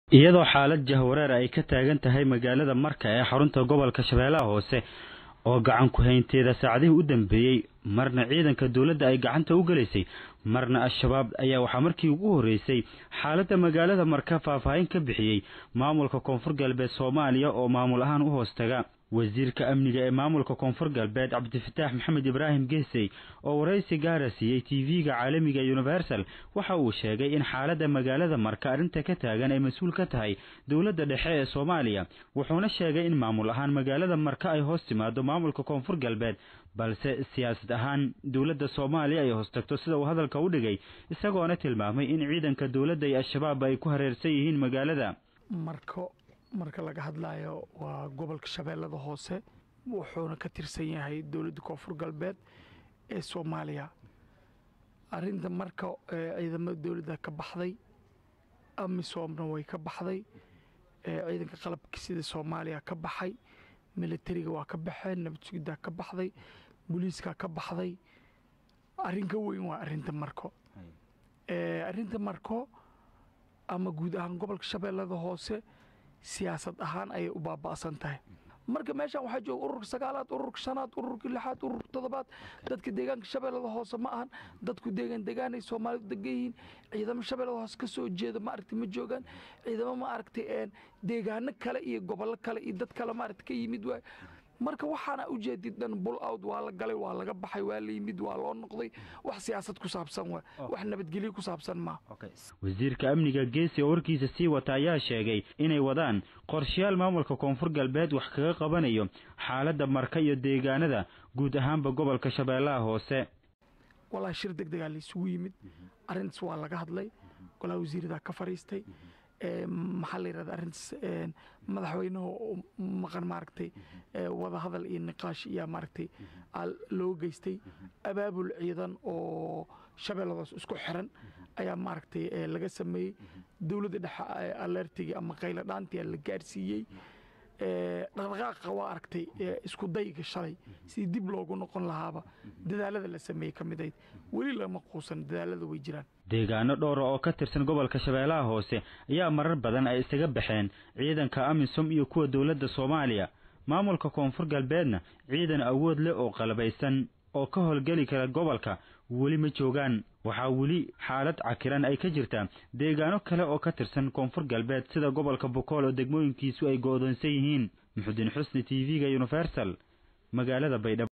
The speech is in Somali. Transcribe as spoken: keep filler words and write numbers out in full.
iyadoo xaalad jahwareer ay ka taagan tahay magaalada Marka ee xarunta gobolka Shabeellaha Hoose oo gacan ku haynteeda saacadihii u dambeeyay marna ciidanka dawladda ay gacanta u galeysay marna al-shabaab ayaa waxa markii ugu horeysay xaaladda magaalada Marka faahfaahin ka bixiyay maamulka Koonfur Galbeed Soomaaliya oo maamul ahaan u hoostaga wasiirka amniga ee maamulka Koonfur Galbeed Cabdifataax Maxamed Ibraahim Geesay oo waraysi gaar ah siiyay T V-ga caalamiga Universal waxa uu sheegay in xaaladda magaalada Marka arinta ka taagan ay mas'uul ka tahay dawladda dhexe ee Soomaaliya wuxuuna sheegay in maamul ahaan magaalada Marka ay hoos timaado maamulka Koonfur Galbeed balse siyaasad ahaan dawladda Soomaaliya ay hoos tagto sida uu hadalka u dhigay isagoo na tilmaamay in ciidanka dawladda iyo al-shabaab ay ku hareersan yihiin magaalada Marka marka laga hadlayo waa gobolka Shabeellada Hoose wuxuuna ka tirsan yahay dawladda Koonfur Galbeed ee Soomaaliya arinta marka ciidamada dawladda ka baxday amisoomna way ka baxday ciidanka qalabka sida Soomaaliya ka baxay militariga waa ka baxeen nabad sugidda ka baxday booliiska ka baxday arinka weyn waa arinta Marka ee arinta Marka ama guud ahaan gobolka Shabeellada Hoose siyaasad ahaan ay u baaba'san tahay marka meeshan waxa jooga ururka sagaalaad ururka shanaad ururka lixaad ururka toddobaad dadka deegaanka Shabeellada Hoose ma ahan dadku deegaan deegaanay Soomaalidu degayiin ciidamada Shabeellada Hoose ka soo jeeda ma aragtay ma joogan ciidamada ma aragtay een deegaano kale iyo gobollo kale iyo dad kale ma aragtay ka yimid way marka waxaana u jeedidan bull out waa la galay waa laga baxay waa la yimid waa loo noqday wax siyaasad ku saabsan waa wax nabadgelyo ku saabsan ma wasiirka amniga Geesay oo warkiisa sii wata ayaa sheegay inay wadaan qorshayaal maamulka Koonfur Galbeed wax kaga qabanayo xaaladda Marka iyo deegaanada guud ahaanba gobolka Shabeellaha Hoose walaal shir degdeg ah la isugu yimid arintaas waa laga hadlay golaha wasiirada ka fariistay ee maxaa la yiraahdaa arintaas madaxweynuhu maqan maaragtay wada hadal iyo niqaash iyo maaragtay loo geystay abaabul ciidan oo Shabeelladaas isku xiran ayaa maaragtay laga sameeyay dawladda dhexe alertiga ama qayla dhaantii la gaarsiiyay ee dhaqdhaqaaqa waa aragtay isku dayga shalay si dib loogu noqon lahaaba dadaalada la sameeyay kamid wali lama quusan dadaalada way jiraan deegaano dhowr oo ka tirsan gobolka Shabeellaha Hoose ayaa marar badan ay isaga baxeen ciidanka amisom iyo kuwa dawladda Soomaaliya maamulka Koonfur Galbeedna ciidan awood leh oo qalabaysan oo ka howlgali kara gobolka wali ma joogaan waxa wali xaalad cakiran ay ka jirtaa deegaano kale oo ka tirsan Koonfur Galbeed sida gobolka Boqol oo degmooyinkiisu ay go'doonsan yihiin Muxuddin Xusni T V-ga Universal magaalada Baydhabo.